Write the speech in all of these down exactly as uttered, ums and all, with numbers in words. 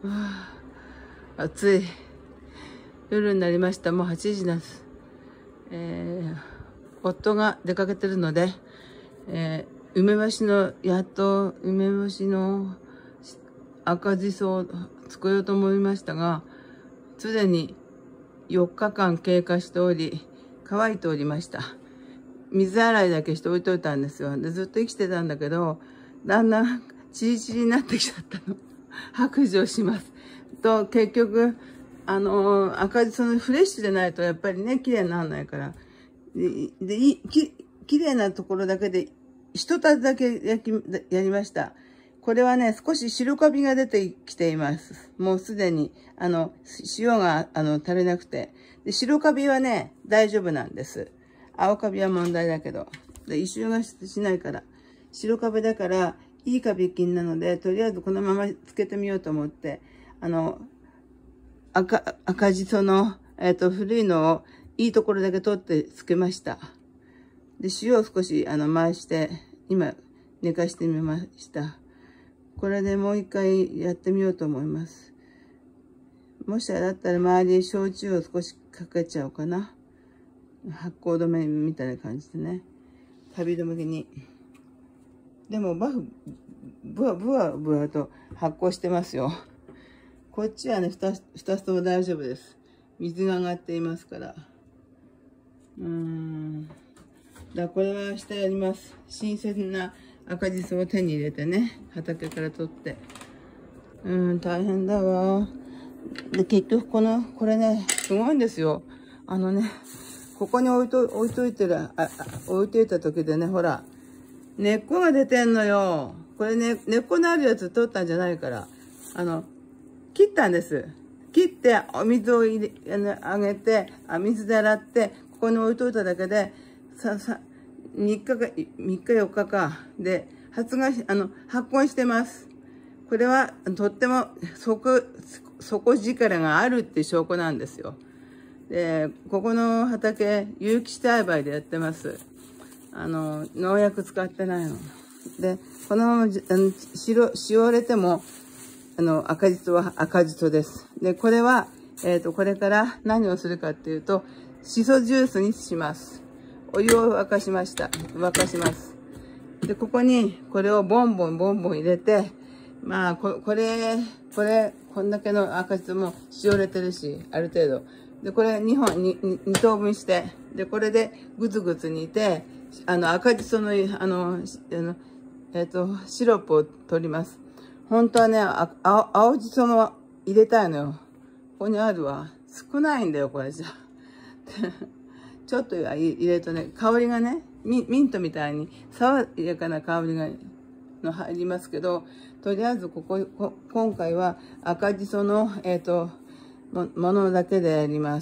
あ、暑い。夜になりました。もうはちじです。えー、夫が出かけてるので、えー、梅干しの、やっと梅干しの赤じそを作ろうと思いましたが、すでによっかかん経過しており、乾いておりました。水洗いだけして置いといたんですよ。で、ずっと生きてたんだけど、だんだんチリチリになってきちゃったの。白状します。と、結局、あの、赤じそのフレッシュでないとやっぱりね、綺麗にならないから。で、でいき綺麗なところだけで、一つだけ焼き、やりました。これはね、少し白カビが出てきています。もうすでに、あの、塩が、あの、足りなくて。で、白カビはね、大丈夫なんです。青カビは問題だけど。で、異臭がしないから。白カビだから、いいカビ菌なので、とりあえずこのままつけてみようと思って、あの、赤、赤じその、えっと、古いのを、いいところだけ取ってつけました。で、塩を少し、あの、回して、今、寝かしてみました。これでもう一回やってみようと思います。もしあれだったら周りに焼酎を少しかけちゃおうかな。発酵止めみたいな感じでね。カビ止めに。でも、バフ、ブワブワブワと発酵してますよ。こっちはね、二つ、二つとも大丈夫です。水が上がっていますから。うーん。だこれは明日やります。新鮮な赤じそを手に入れてね。畑から取って。うーん、大変だわ。で、結局この、これね、すごいんですよ。あのね、ここに置いと、置いといてる、あ、あ置いといた時でね、ほら、根っこが出てんのよ。これね、根っこのあるやつ取ったんじゃないから、あの、切ったんです。切って、お水を入れ、あげて、あ水で洗って、ここに置いといただけで、さ、さ、みっかか、みっかよっかか、で、発芽し、あの、発根してます。これは、とっても、底、底力があるっていう証拠なんですよ。で、ここの畑、有機栽培でやってます。あの、農薬使ってないの。で、このまま、あの、白、しおれても、あの、赤じそは赤じそです。で、これは、えっと、これから何をするかっていうと、しそジュースにします。お湯を沸かしました。沸かします。で、ここに、これをボンボンボンボン入れて、まあ、ここれ、これ、こんだけの赤じそもしおれてるし、ある程度。で、これにほん、に、に等分して、で、これでぐつぐつ煮て、あの、赤じその、あの、あのえっと、シロップを取ります。本当はね、あ青、青じその入れたいのよ。ここにあるわ。少ないんだよ、これじゃ。ちょっと入れるとね、香りがね、ミ、ミントみたいに爽やかな香りがの入りますけど、とりあえずここ、こ今回は赤じその、えっと、も、ものだけでやります。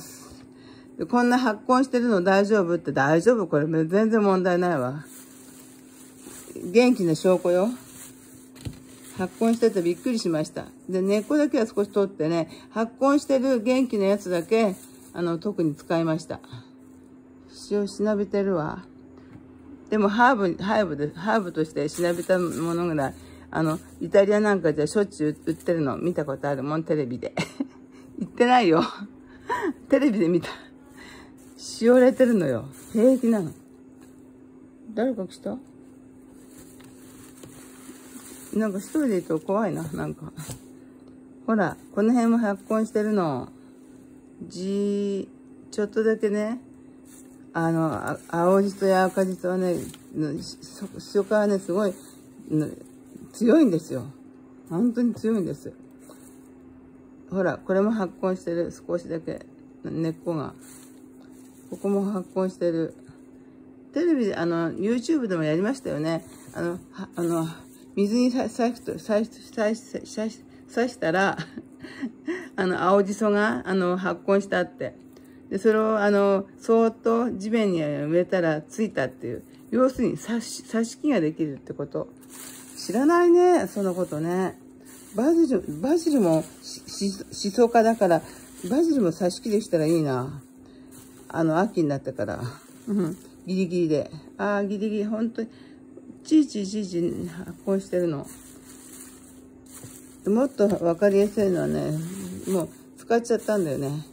でこんな発根してるの大丈夫って大丈夫これ全然問題ないわ。元気な証拠よ。発根しててびっくりしました。で、根っこだけは少し取ってね、発根してる元気なやつだけ、あの、特に使いました。塩しなびてるわ。でも、ハーブ、ハーブで、ハーブとしてしなびたものぐらい、あの、イタリアなんかじゃしょっちゅう売ってるの見たことあるもん、テレビで。言ってないよ。テレビで見た。しおれてるのよ。平気なの。誰か来た？なんか一人でいると怖いな、なんか。ほら、この辺も発根してるの。じー、ちょっとだけね、あの、あ青じそや赤じそはね、初夏はね、すごい、強いんですよ。本当に強いんです。ほら、これも発根してる。少しだけ、根っこが。ここも発根してる。テレビで、あの、YouTube でもやりましたよね。あの、はあの、水にさ、さしと、さし、さし、さし、さしたら、あの、青じそが、あの、発根したって。で、それを、あの、そーっと地面に植えたらついたっていう。要するに、さし、さし木ができるってこと。知らないね、そのことね。バジル、バジルもし、しそ科だから、バジルもさし木できたらいいな。あの、秋になってから。うん。ギリギリで。ああ、ギリギリ、本当に。ちいちいちいち発根してるの。 もっとわかりやすいのはね、もう使っちゃったんだよね。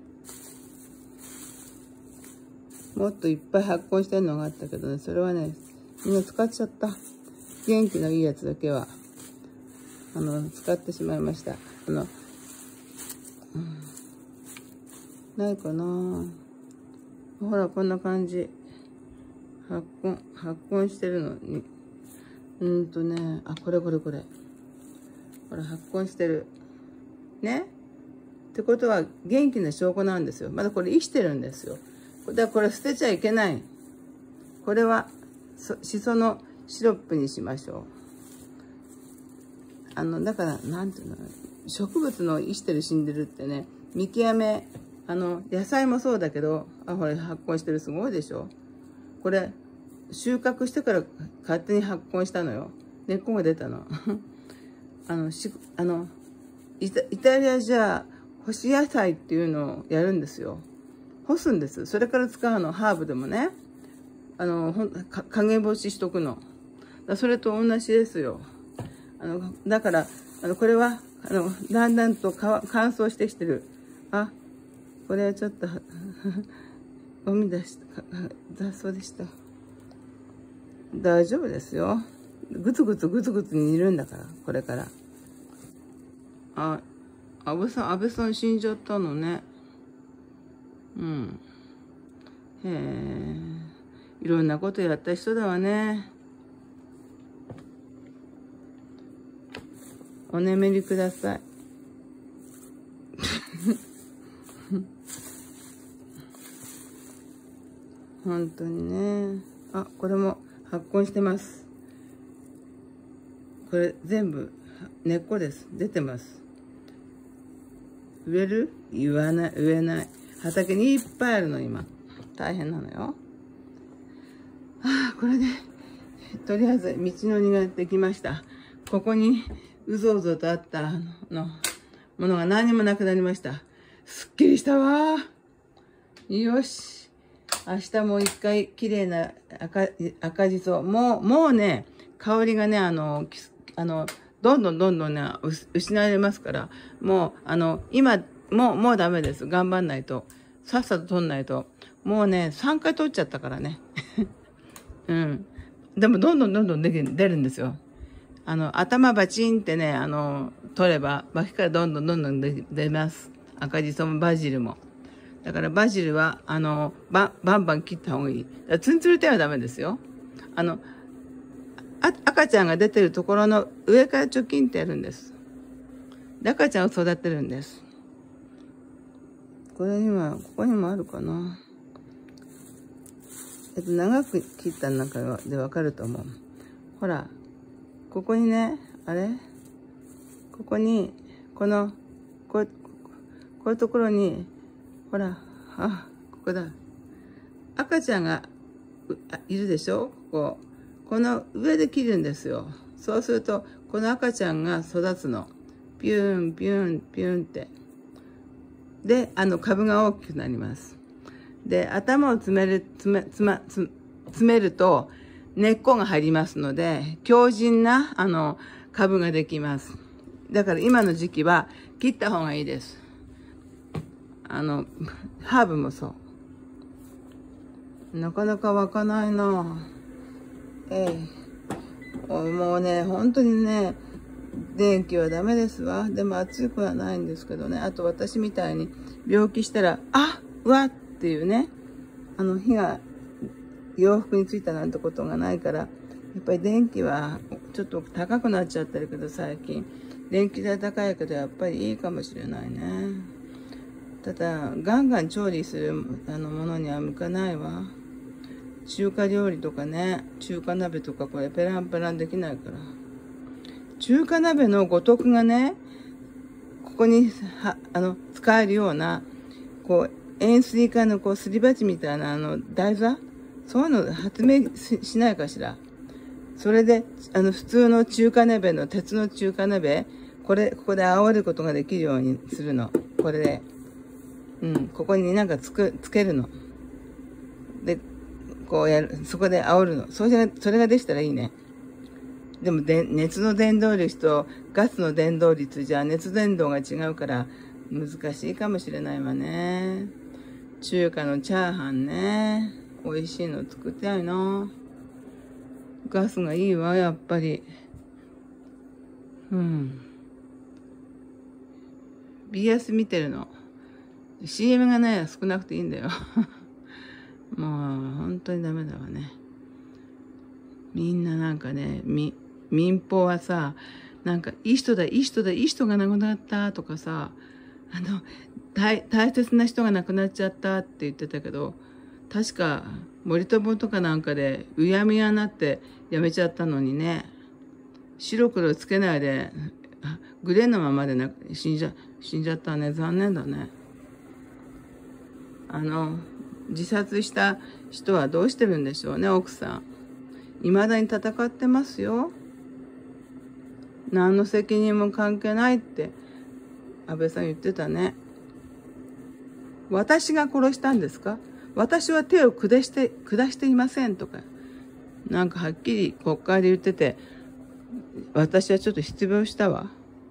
もっといっぱい発酵してるのがあったけどね、それはね、みんな使っちゃった。元気のいいやつだけは、あの、使ってしまいました。あの、うん、ないかな。ほら、こんな感じ。発酵、発酵してるのに。うーんとね、あ、これこれこれ。ほら、発酵してる。ね。ってことは、元気な証拠なんですよ。まだこれ生きてるんですよ。だからこれ捨てちゃいけない。これは、しそのシロップにしましょう。あの、だから、なんていうの、植物の生きてる死んでるってね、見極め、あの、野菜もそうだけど、あ、ほら、発酵してるすごいでしょ。これ、収穫してから勝手に発酵したのよ。根っこが出たの。あの、し、あの、イタ、イタリアじゃ、干し野菜っていうのをやるんですよ。干すんです。それから使うの、ハーブでもね。あの、ほん、か、陰干ししとくの。だそれと同じですよ。あの、だから、あの、これは、あの、だんだんと乾燥してきてる。あ、これはちょっと、ゴミ出した、雑草でした。大丈夫ですよ。ぐつぐつぐつぐつ煮るんだから、これから。あ、安倍さん、安倍さん死んじゃったのね。うん。へえ。いろんなことやった人だわね。お眠りください。本当にね。あ、これも発酵してます。これ全部根っこです。出てます。植える？言わない、植えない。畑にいっぱいあるの、今。大変なのよ。ああ、これで、とりあえず道のりができました。ここにうぞうぞとあったのものが何もなくなりました。すっきりしたわ。よし。明日もう一回綺麗な赤、赤じそ。もう、もうね、香りがね、あの、あの、どんどんどんどんね、失われますから、もう、あの、今、もう、もうダメです。頑張んないと。さっさと取んないと。もうね、さんかい取っちゃったからね。うん。でも、どんどんどんどん出るんですよ。あの、頭バチンってね、あの、取れば、脇からどんどんどんどん出ます。赤じそもバジルも。だからバジルは、あの、ば、バンバン切った方がいい。ツンツル手はダメですよ。あの、あ、赤ちゃんが出てるところの上からチョキンってやるんです。で、赤ちゃんを育てるんです。これには、ここにもあるかな。えっと、長く切った中でわかると思う。ほら、ここにね、あれここに、この、こう、こういうところに、ほら、あ、ここだ。赤ちゃんがいるでしょここ。この上で切るんですよ。そうすると、この赤ちゃんが育つの。ピューン、ピューン、ピューンって。で、あの、株が大きくなります。で、頭を詰める、詰め、詰ま、詰めると、根っこが張りますので、強靭な、あの、株ができます。だから今の時期は、切った方がいいです。あの、ハーブもそう。なかなか湧かないなええ。もうね、本当にね、電気はダメですわ。でも暑くはないんですけどね。あと私みたいに病気したら、あうわっていうね、あの火が洋服についたなんてことがないから、やっぱり電気はちょっと高くなっちゃってるけど最近。電気代高いけどやっぱりいいかもしれないね。ただ、ガンガン調理するあのものには向かないわ。中華料理とかね、中華鍋とかこれペランペランできないから。中華鍋の五徳がね、ここにはあの使えるような、こう、塩水管のこうすり鉢みたいなあの台座そういうの発明 し, しないかしら。それで、あの普通の中華鍋の鉄の中華鍋、これ、ここで煽ることができるようにするの。これで。うん、ここになんかつく、つけるの。で、こうやる、そこで煽るの。それが、それができたらいいね。 でもで、熱の伝導率とガスの伝導率じゃ熱伝導が違うから難しいかもしれないわね。中華のチャーハンね。美味しいの作ってやいな。ガスがいいわ、やっぱり。うん。ビーエス 見てるの。シーエム がね、少なくていいんだよ。もう、本当にダメだわね。みんななんかね、み、民放はさ、なんか、いい人だ、いい人だ、いい人が亡くなったとかさ、あの、大、大切な人が亡くなっちゃったって言ってたけど、確か、森友とかなんかで、うやむやになってやめちゃったのにね、白黒つけないで、グレーのままでな死んじゃ、死んじゃったね。残念だね。あの、自殺した人はどうしてるんでしょうね、奥さん。未だに戦ってますよ。何の責任も関係ないって安倍さん言ってたね。私が殺したんですか？私は手を下して、下していませんとか、なんかはっきり国会で言ってて、私はちょっと失望したわ。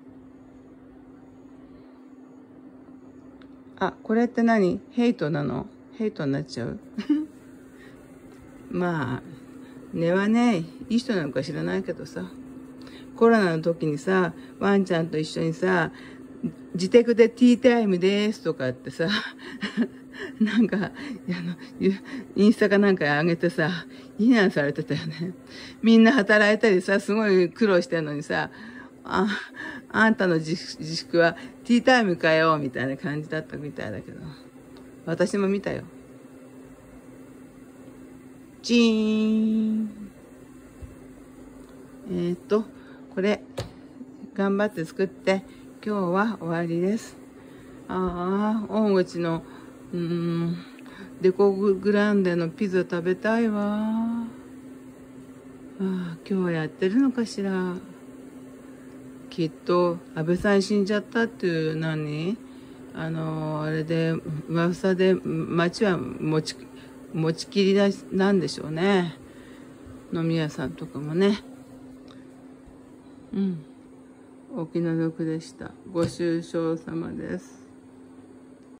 あ、これって何？ヘイトなの？ヘイトになっちゃうまあ、根はね、いい人なのか知らないけどさ。コロナの時にさ、ワンちゃんと一緒にさ、自宅でティータイムですとかってさ、なんか、あの、インスタかなんか上げてさ、非難されてたよね。みんな働いたりさ、すごい苦労してんのにさ、あ、あんたの自粛はティータイムかよ、みたいな感じだったみたいだけど。私も見たよ。チーン。えーっと、これ、頑張って作って、今日は終わりです。ああ、大口の、うーん、デコグランデのピザ食べたいわ。ああ、今日やってるのかしら。きっと、安倍さん死んじゃったっていう何あの、あれで、噂で街は持ち、持ちきりだなんでしょうね。飲み屋さんとかもね。うん。お気の毒でした。ご愁傷様です。